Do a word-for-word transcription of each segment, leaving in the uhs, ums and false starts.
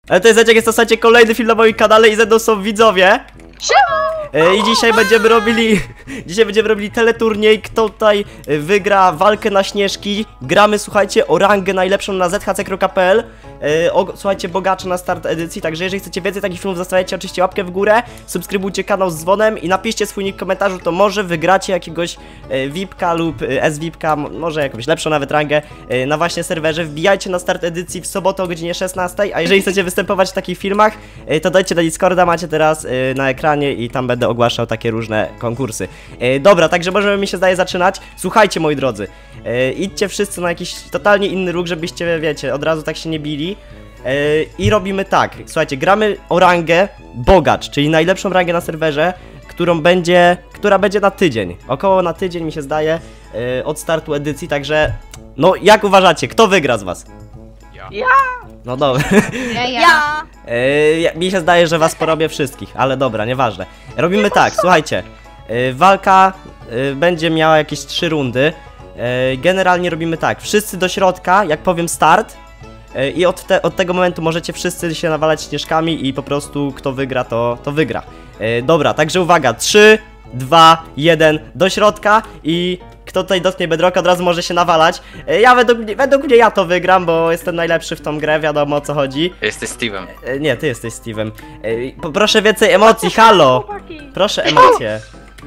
Ale to jest, jak jest to, słuchajcie, kolejny film na moim kanale i ze mną są widzowie. Siema! I dzisiaj będziemy robili, dzisiaj będziemy robili teleturniej, kto tutaj wygra walkę na śnieżki. Gramy, słuchajcie, o rangę najlepszą na z h c kropka p l. O, słuchajcie, bogacze na start edycji, także jeżeli chcecie więcej takich filmów, zostawiajcie oczywiście łapkę w górę, subskrybujcie kanał z dzwonem i napiszcie swój nick w komentarzu, to może wygracie jakiegoś V I P-ka lub S V I P-ka, może jakąś lepszą nawet rangę na właśnie serwerze. Wbijajcie na start edycji w sobotę o godzinie szesnastej, a jeżeli chcecie występować w takich filmach, to dajcie do Discorda, macie teraz na ekranie i tam będę ogłaszał takie różne konkursy. Dobra, także możemy, mi się zdaje, zaczynać. Słuchajcie, moi drodzy, idźcie wszyscy na jakiś totalnie inny ruch, żebyście, wiecie, od razu tak się nie bili. Yy, I robimy tak, słuchajcie, gramy o rangę bogacz, czyli najlepszą rangę na serwerze, którą będzie, która będzie na tydzień. Około na tydzień, mi się zdaje, yy, od startu edycji, także no jak uważacie, kto wygra z was? Ja. Ja. No dobra. Ja. ja. Yy, mi się zdaje, że was porobię wszystkich, ale dobra, nieważne. Robimy tak, słuchajcie, yy, walka yy, będzie miała jakieś trzy rundy. Yy, generalnie robimy tak, wszyscy do środka, jak powiem start. I od, te, od tego momentu możecie wszyscy się nawalać śnieżkami i po prostu kto wygra, to, to wygra. Yy, dobra, także uwaga, trzy, dwa, jeden, do środka i kto tutaj dotknie bedrocka, od razu może się nawalać. Yy, ja według mnie, według mnie ja to wygram, bo jestem najlepszy w tą grę, wiadomo o co chodzi. Jesteś Steve'em. Yy, nie, ty jesteś Steve'em. Yy, poproszę więcej emocji, halo! Proszę emocje.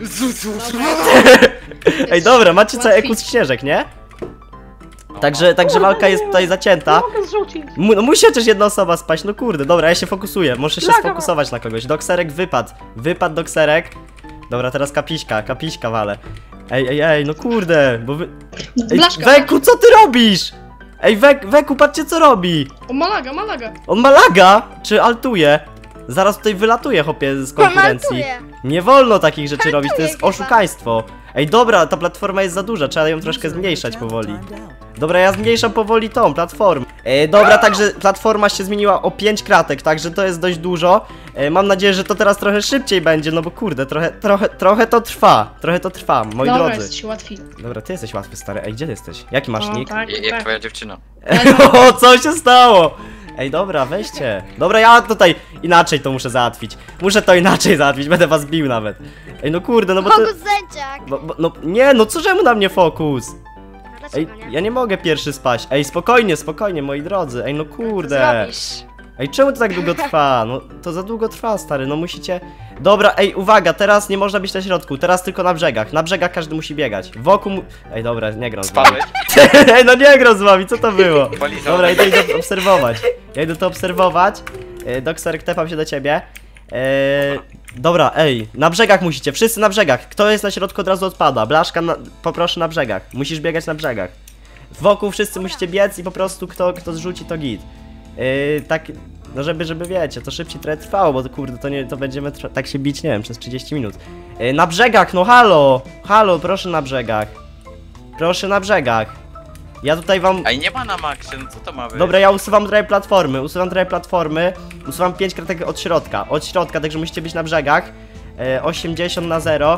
Ej, dobra, macie cały ekus śnieżek, nie? Także, także walka jest tutaj zacięta. Mu, no musi chociaż jedna osoba spaść, no kurde, dobra, ja się fokusuję, muszę się sfokusować na kogoś. Dokserek wypadł, wypadł dokserek. Dobra, teraz kapiśka, kapiśka wale. Ej, ej, ej, no kurde, bo wy... Ej, Weku, co ty robisz? Ej, Wek, Weku, patrzcie co robi. On ma laga, ma laga. On ma laga? Czy altuje? Zaraz tutaj wylatuje, chłopie, z konkurencji. Nie wolno takich rzeczy robić, to jest oszukaństwo. Ej, dobra, ta platforma jest za duża, trzeba ją troszkę zmniejszać powoli. Dobra, ja zmniejszam powoli tą platformę. E, dobra, także platforma się zmieniła o pięć kratek, także to jest dość dużo. E, mam nadzieję, że to teraz trochę szybciej będzie, no bo kurde, trochę, trochę, trochę to trwa. Trochę to trwa, moi dobra, drodzy. Jesteś łatwiej. Dobra, ty jesteś łatwy, stary. Ej, gdzie ty jesteś? Jaki masz O, nick? tak, Jak tak. twoja dziewczyna. O, co się stało? Ej, dobra, weźcie. Dobra, ja tutaj inaczej to muszę załatwić. Muszę to inaczej załatwić, będę was bił nawet. Ej, no kurde, no bo to... Fokus zęciak! Bo, bo, no nie, no co czemu na mnie fokus? Ej, Dlaczego nie? ja nie mogę pierwszy spaść. Ej, spokojnie, spokojnie, moi drodzy. Ej, no kurde. Zrobisz. Ej, czemu to tak długo trwa? No, to za długo trwa, stary, no musicie... Dobra, ej, uwaga, teraz nie można być na środku, teraz tylko na brzegach. Na brzegach każdy musi biegać. Wokół mu... Ej, dobra, nie gram z wami. Spałeś? Ej, no nie gram z wami, co to było? Polizał. Dobra, idę, idę obserwować. Ja idę to obserwować. E, Dokserek, tepam się do ciebie. E, dobra, ej, na brzegach musicie, wszyscy na brzegach. Kto jest na środku, od razu odpada. Blaszka, na, poproszę na brzegach. Musisz biegać na brzegach. Wokół wszyscy musicie biec i po prostu kto, kto zrzuci, to git. E, tak, no żeby, żeby wiecie, to szybciej trochę trwało, bo to kurde, to, nie, to będziemy tak się bić, nie wiem, przez trzydzieści minut. E, na brzegach, no halo! Halo, proszę na brzegach. Proszę na brzegach. Ja tutaj wam... Ej, nie ma na maksie, no co to ma być? Dobra, ja usuwam trochę platformy, usuwam trochę platformy, usuwam pięć kratek od środka, od środka, także musicie być na brzegach. E, osiemdziesiąt na zero.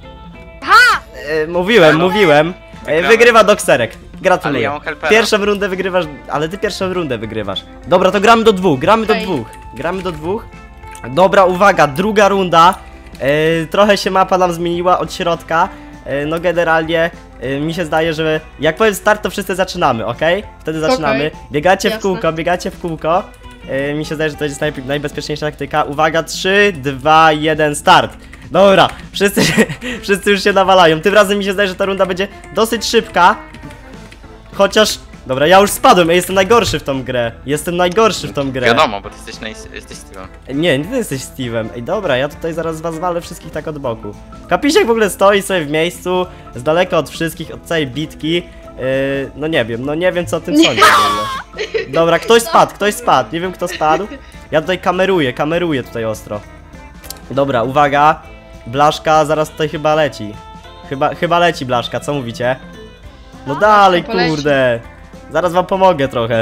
Ha! E, mówiłem, Halo? mówiłem. E, wygrywa Dokserek. Ale Gratuluję. ja mam helpera. Pierwszą rundę wygrywasz, ale ty pierwszą rundę wygrywasz. Dobra, to gramy do dwóch, gramy do Okej. dwóch. Gramy do dwóch. Dobra, uwaga, druga runda. E, trochę się mapa nam zmieniła od środka. E, no generalnie e, mi się zdaje, że jak powiem start, to wszyscy zaczynamy, ok? Wtedy zaczynamy. Okej. Biegacie w Jasne. kółko, biegacie w kółko. E, mi się zdaje, że to jest naj, najbezpieczniejsza taktyka. Uwaga, trzy, dwa, jeden, start. Dobra, wszyscy, się, wszyscy już się nawalają. Tym razem mi się zdaje, że ta runda będzie dosyć szybka. Chociaż... Dobra, ja już spadłem, ja jestem najgorszy w tą grę. Jestem najgorszy w tą grę. Wiadomo, bo ty jesteś, naj... jesteś Steve'em. Nie, nie ty jesteś Steve'em. Ej, dobra, ja tutaj zaraz was walę wszystkich tak od boku. Kapisiek w ogóle stoi sobie w miejscu, z daleka od wszystkich, od całej bitki. Yy, no nie wiem, no nie wiem co o tym sądzisz w ogóle. Dobra, ktoś spadł, ktoś spadł, nie wiem kto spadł. Ja tutaj kameruję, kameruję tutaj ostro. Dobra, uwaga. Blaszka zaraz tutaj chyba leci. Chyba, chyba leci Blaszka, co mówicie? No dalej, poleci. kurde. Zaraz wam pomogę trochę.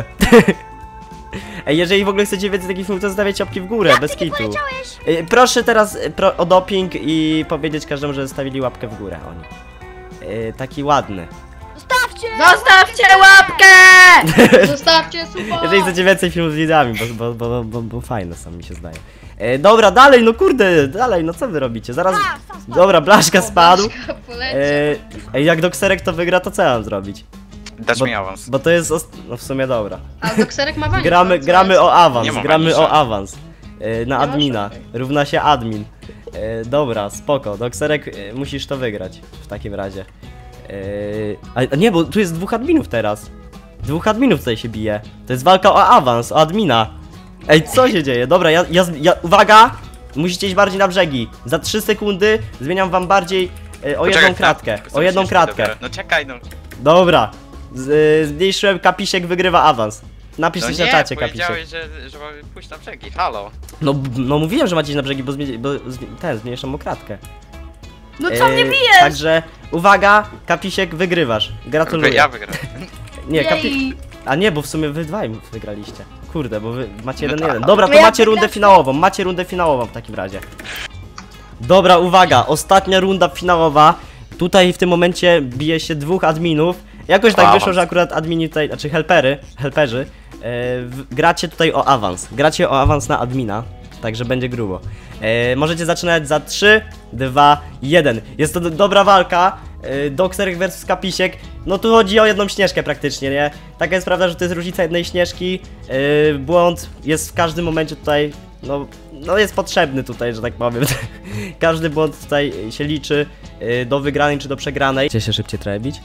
Ej, jeżeli w ogóle chcecie więcej takich filmów, to zostawiajcie łapki w górę, bez kitu. Ej, proszę teraz e, pro, o doping i powiedzieć każdemu, że zostawili łapkę w górę oni. Ej, taki ładny. Zostawcie Zostawcie! Zostawcie łapkę! Zostawcie suba! Jeżeli chcecie więcej filmów z widzami, bo, bo, bo, bo, bo fajne są, mi się zdaje. E, dobra, dalej, no kurde, dalej, no co wy robicie? Zaraz... A, sam spadł. Dobra, Blaszka spadł. Blaszka poleci. E, ej, jak Dokserek to wygra, to co ja mam zrobić? Dasz Bo, mi awans. bo to jest... Ost... No w sumie dobra. A dokserek ma wańca. Gramy, co gramy jest? o awans, Nie ma gramy wańca. o awans. E, na Nie ma admina. szans. Równa się admin. E, dobra, spoko. Dokserek, e, musisz to wygrać w takim razie. E, a nie, bo tu jest dwóch adminów teraz. Dwóch adminów tutaj się bije. To jest walka o awans, o admina. Ej, co się dzieje? Dobra, ja, ja, ja uwaga! Musicie iść bardziej na brzegi. Za trzy sekundy zmieniam wam bardziej e, o jedną Poczekaj, kratkę. tak, O jedną chcę kratkę. dopiero. No czekaj, no. Dobra. Z, y, zmniejszyłem, Kapisiek wygrywa awans. Napisz No coś na nie, czacie, Kapisiek. powiedziałeś, że, że mamy pójść na brzegi, halo. No, b- no mówiłem, że macie iść na brzegi, bo, zmie- bo zmi- ten, zmniejszam mu kratkę. No co E, mnie bijesz? Także, uwaga, Kapisiek, wygrywasz. Gratuluję. Ja wygram. Nie, kapi... Jej. A nie, bo w sumie wy dwaj wygraliście. Kurde, bo wy macie No jeden tak. jeden. Dobra, to No ja macie rundę wygrałem. finałową, macie rundę finałową w takim razie. Dobra, uwaga, ostatnia runda finałowa. Tutaj w tym momencie bije się dwóch adminów. Jakoś tak Awans. wyszło, że akurat admini tutaj, znaczy helpery, helperzy, e, w, gracie tutaj o awans. Gracie o awans na admina, także będzie grubo. E, możecie zaczynać za trzy, dwa, jeden. Jest to do, dobra walka. E, Dokserek versus Kapisiek. No tu chodzi o jedną śnieżkę praktycznie, nie? Taka jest prawda, że to jest różnica jednej śnieżki. E, błąd jest w każdym momencie tutaj, no, no jest potrzebny tutaj, że tak powiem. Każdy błąd tutaj się liczy e, do wygranej czy do przegranej. Gdzie się szybciej trzeba bić?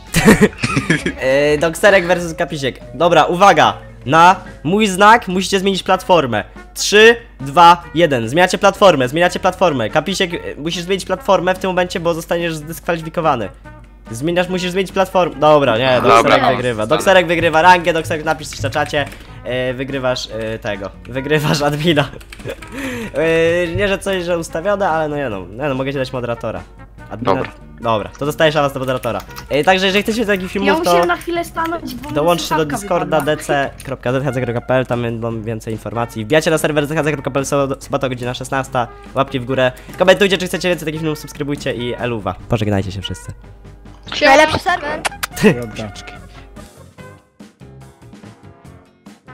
e, Dokserek versus Kapisiek. Dobra, uwaga! Na mój znak musicie zmienić platformę. trzy, dwa, jeden. Zmieniacie platformę, zmieniacie platformę. Kapisiek, e, musisz zmienić platformę w tym momencie, bo zostaniesz zdyskwalifikowany. Zmieniasz, musisz zmienić platformę. Dobra, nie, Dobra, Dokserek no, wygrywa. wcale. Dokserek wygrywa rangę, Dokserek napisz coś na czacie. E, wygrywasz e, tego. Wygrywasz admina. e, nie, że coś, że ustawione, ale no nie no. Nie no, mogę ci dać moderatora. Admina. Dobra. Dobra, to dostajesz awans do moderatora. E, także jeżeli chcecie takich Ja filmów, to musiałem na chwilę stanąć, bo mi dołączcie do słuchawka Discorda wypadła. d c kropka z h c kropka p l, tam będą więcej informacji. Wbijacie na serwer z h c kropka p l, sobota godzina szesnasta. Łapki w górę. Komentujcie, czy chcecie więcej takich filmów, subskrybujcie i eluwa. Pożegnajcie się wszyscy. Siema. Najlepszy serwer. Dobra.